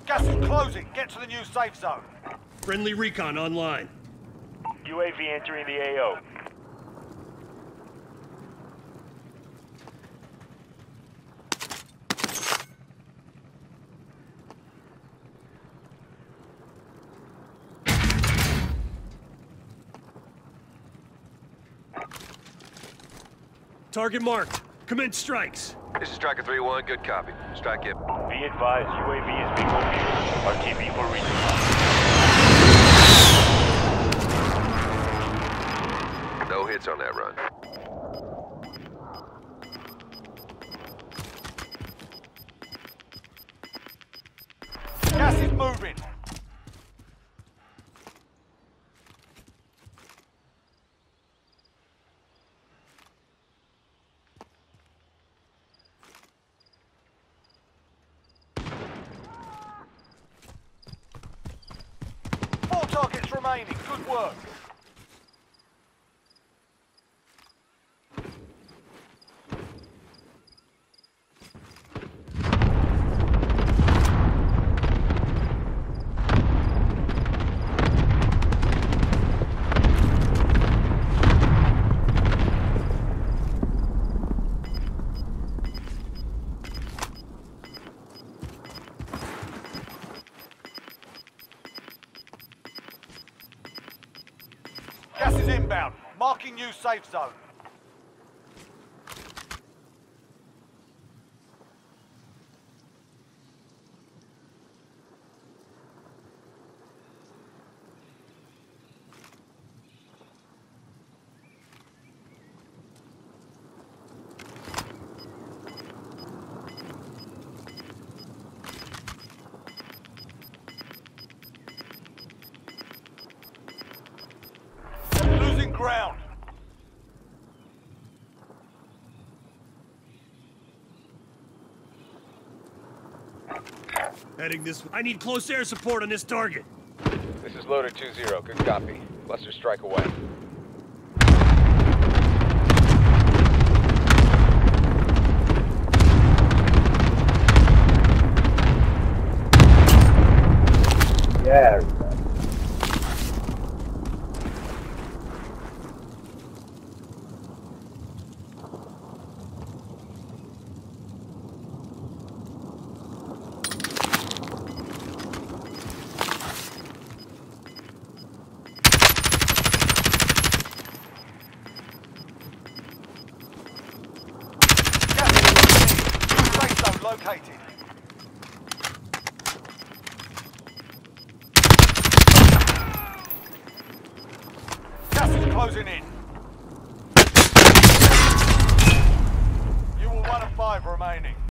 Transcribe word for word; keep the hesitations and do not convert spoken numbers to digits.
Gas is closing. Get to the new safe zone. Friendly recon online. U A V entering the A O. Target marked. Commence strikes. This is Striker three one, good copy. Strike it. Be advised, U A V is being overviewed. R T B for recon. No hits on that run. Gas is moving. Four targets remaining. Good work. Gas is inbound. Marking new safe zone. Losing ground. Heading this way. I need close air support on this target. This is Loader two zero. Good copy. Cluster strike away. Yeah. Safe zone located. Gas is closing in. You will one of five remaining.